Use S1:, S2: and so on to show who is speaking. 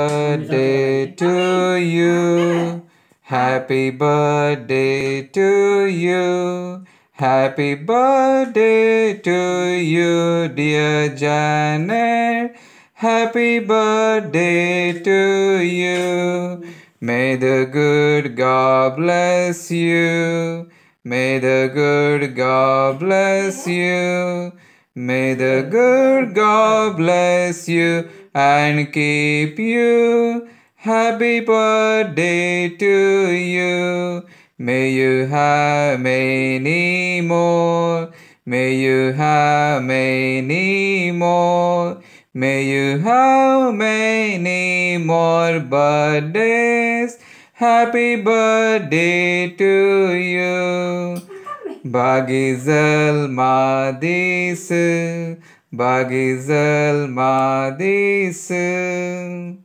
S1: birthday to you. Happy birthday to you. Happy birthday to you, dear Janet. Happy birthday to you. May the good God bless you. May the good God bless you. May the good God bless you and keep you. Happy birthday to you. May you have many more. May you have many more. May you have many more birthdays. Happy birthday to you. Bagizal Madis, Bagizal Madis.